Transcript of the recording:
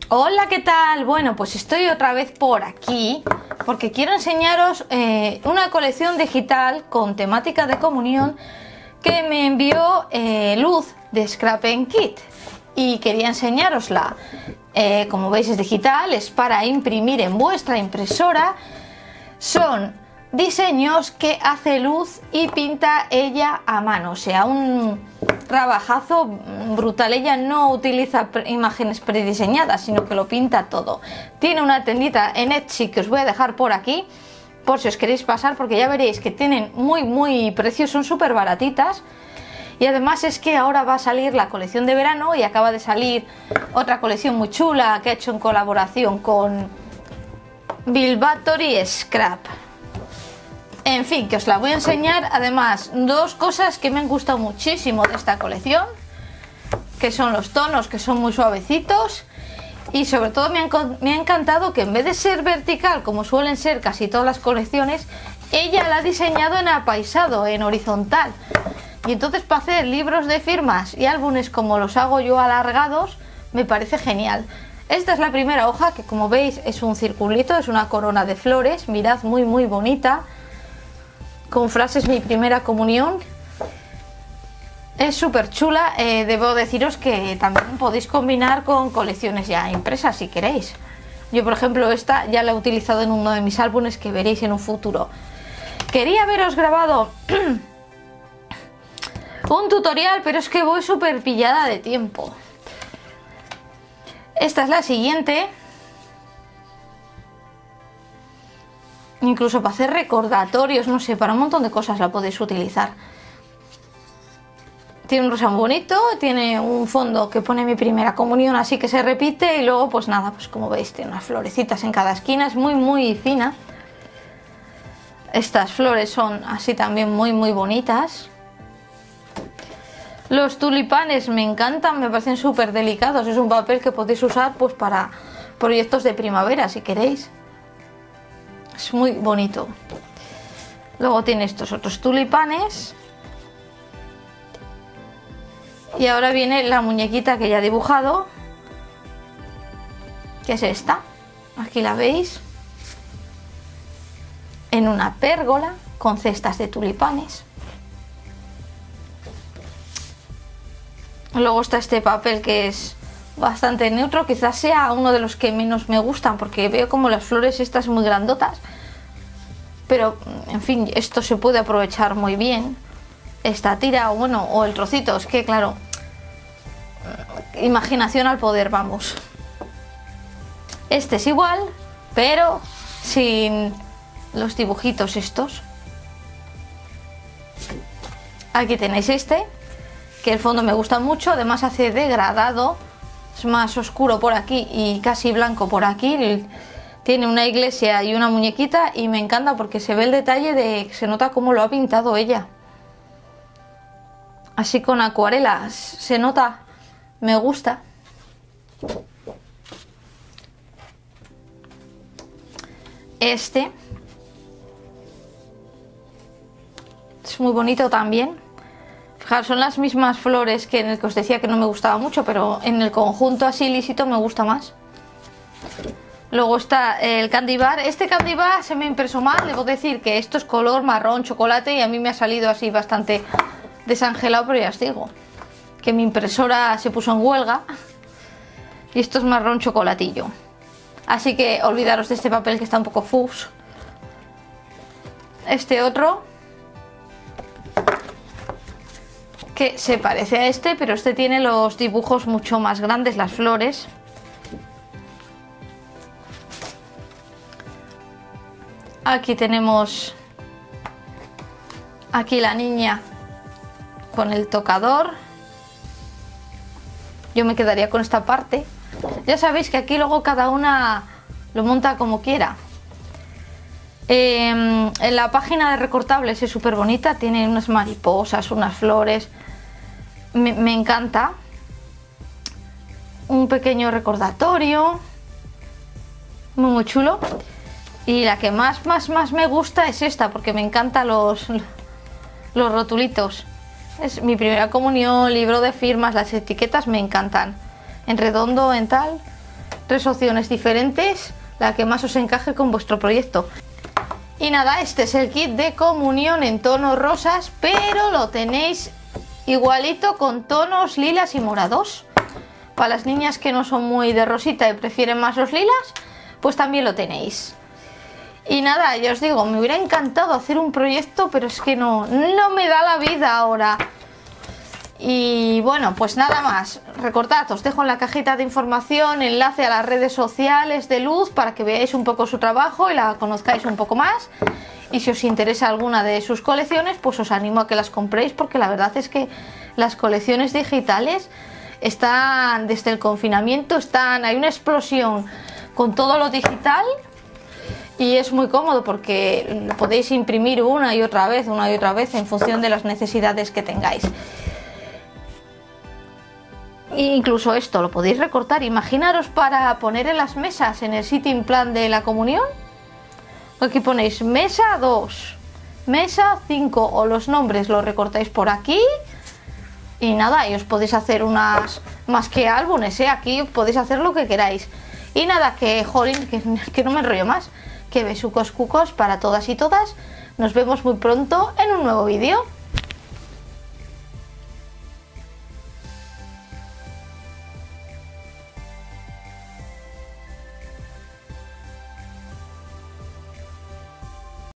Hola, ¿qué tal? Bueno, pues estoy otra vez por aquí porque quiero enseñaros una colección digital con temática de comunión que me envió Luz de Scrap & Kit y quería enseñárosla. Como veis, es digital, es para imprimir en vuestra impresora. Son diseños que hace Luz y pinta ella a mano, o sea, un trabajazo brutal. Ella no utiliza imágenes prediseñadas, sino que lo pinta todo. Tiene una tendita en Etsy que os voy a dejar por aquí, por si os queréis pasar, porque ya veréis que tienen muy precios, son súper baratitas. Y además es que ahora va a salir la colección de verano y acaba de salir otra colección muy chula que ha hecho en colaboración con Bilbatory Scrap. En fin, que os la voy a enseñar. Además, dos cosas que me han gustado muchísimo de esta colección, que son los tonos, que son muy suavecitos, y sobre todo me ha encantado que en vez de ser vertical, como suelen ser casi todas las colecciones, ella la ha diseñado en apaisado, en horizontal. Y entonces para hacer libros de firmas y álbumes como los hago yo alargados, me parece genial. Esta es la primera hoja, que como veis es un circulito, es una corona de flores, mirad, muy bonita, con frases mi primera comunión. Es súper chula. Debo deciros que también podéis combinar con colecciones ya impresas si queréis. Yo, por ejemplo, esta ya la he utilizado en uno de mis álbumes que veréis en un futuro. Quería haberos grabado un tutorial, pero es que voy súper pillada de tiempo. Esta es la siguiente. Incluso para hacer recordatorios, no sé, para un montón de cosas la podéis utilizar. Tiene un rosa muy bonito, tiene un fondo que pone mi primera comunión, así que se repite, y luego pues nada, pues como veis tiene unas florecitas en cada esquina, es muy fina. Estas flores son así también muy bonitas. Los tulipanes me encantan, me parecen súper delicados, es un papel que podéis usar pues para proyectos de primavera si queréis. Es muy bonito. Luego tiene estos otros tulipanes. Y ahora viene la muñequita que ya he dibujado, que es esta. Aquí la veis. En una pérgola con cestas de tulipanes. Luego está este papel que es bastante neutro, quizás sea uno de los que menos me gustan porque veo como las flores estas muy grandotas, pero en fin, esto se puede aprovechar muy bien, esta tira, o bueno, o el trocito, es que claro, imaginación al poder, vamos. Este es igual, pero sin los dibujitos estos. Aquí tenéis este, que el fondo me gusta mucho, además hace degradado, es más oscuro por aquí y casi blanco por aquí. Tiene una iglesia y una muñequita y me encanta porque se ve el detalle de, se nota cómo lo ha pintado ella. Así con acuarelas, se nota, me gusta. Este es muy bonito también. Fijaros, son las mismas flores que en el que os decía que no me gustaba mucho, pero en el conjunto así lisito me gusta más. Luego está el candy bar. Este candy bar se me impresó mal, debo decir que esto es color marrón chocolate y a mí me ha salido así bastante desangelado, pero ya os digo que mi impresora se puso en huelga y esto es marrón chocolatillo. Así que olvidaros de este papel que está un poco fus. Este otro, que se parece a este, pero este tiene los dibujos mucho más grandes, las flores. Aquí tenemos aquí la niña con el tocador. Yo me quedaría con esta parte. Ya sabéis que aquí luego cada una lo monta como quiera. En la página de recortables es súper bonita, tiene unas mariposas, unas flores. Me encanta. Un pequeño recordatorio muy chulo. Y la que más me gusta es esta, porque me encantan los rotulitos. Es mi primera comunión, libro de firmas, las etiquetas me encantan. En redondo, en tal. 3 opciones diferentes, la que más os encaje con vuestro proyecto. Y nada, este es el kit de comunión en tonos rosas, pero lo tenéis igualito con tonos lilas y morados. Para las niñas que no son muy de rosita y prefieren más los lilas, pues también lo tenéis. Y nada, ya os digo, me hubiera encantado hacer un proyecto, pero es que no me da la vida ahora. Y bueno, pues nada más. Recordad, os dejo en la cajita de información enlace a las redes sociales de Luz para que veáis un poco su trabajo y la conozcáis un poco más. Y si os interesa alguna de sus colecciones, pues os animo a que las compréis, porque la verdad es que las colecciones digitales están, desde el confinamiento, hay una explosión con todo lo digital. Y es muy cómodo porque podéis imprimir una y otra vez en función de las necesidades que tengáis. E incluso esto lo podéis recortar. Imaginaros para poner en las mesas en el sitting plan de la comunión. Aquí ponéis mesa 2, mesa 5 o los nombres los recortáis por aquí. Y nada, y os podéis hacer unas más que álbumes, aquí podéis hacer lo que queráis. Y nada, que jolín, que no me enrollo más. Que besucos cucos para todas y todas. Nos vemos muy pronto en un nuevo vídeo.